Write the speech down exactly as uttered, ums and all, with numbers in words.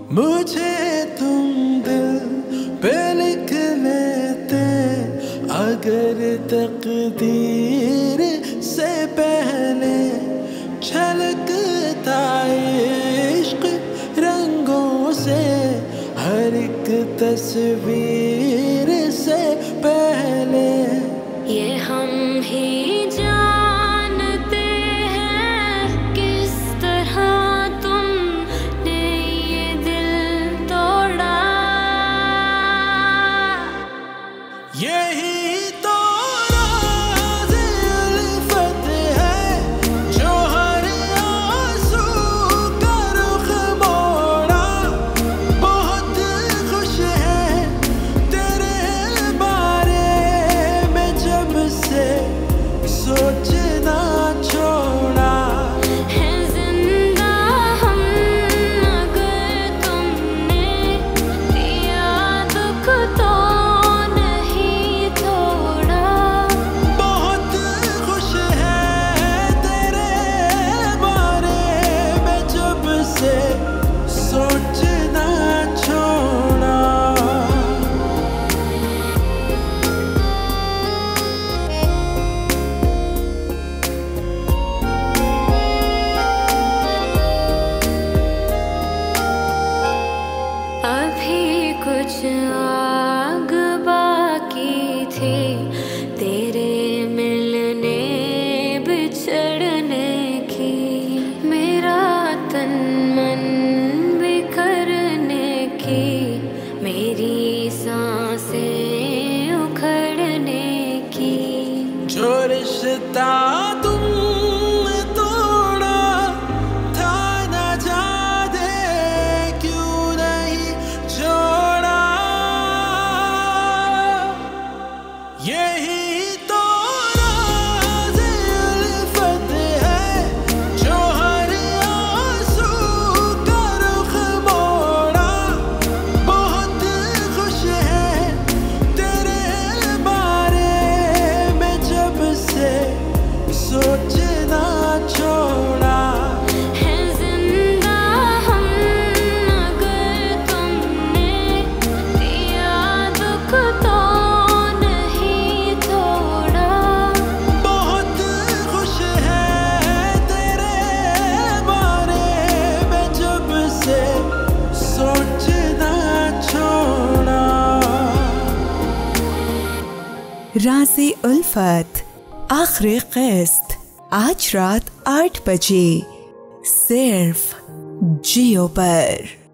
मुझे तुम दिल पे लिख लेते अगर तकदीर से पहले। छलकता इश्क रंगों से हर एक तस्वीर से पहले। ये हम ही जानते हैं किस तरह तुमने ये दिल तोड़ा। यही तो राज़ उल्फत है जो हर आंसू का रुख मोड़ा। बहुत खुश है तेरे बारे में जब से सोचना छोड़ा। है जिंदा हम अगर तुमने दिया दुख तो नहीं तोड़ा। बहुत खुश है तेरे बारे में जब से सोचना छोड़ा। अभी कुछ आग बाकी थी तेरे मिलने बिछड़ने की। मेरा तन मन बिखरने की, मेरी सांसें उखड़ने की। जो रिश्ता तुमने तोड़ा था न जाने क्यों नहीं जोड़ा। यही तो राज़ उल्फत है जो हर आंसू का रुख मोड़ा। बहुत खुश है तेरे बारे में जब से सोचना छोड़ा। है जिंदा हम अगर तुमने दिया दुख तो नहीं तोड़ा। बहुत खुश है तेरे बारे में जब से सोचना छोड़ा। राज़े उल्फत आखिरी क़िस्त आज रात आठ बजे सिर्फ जियो पर।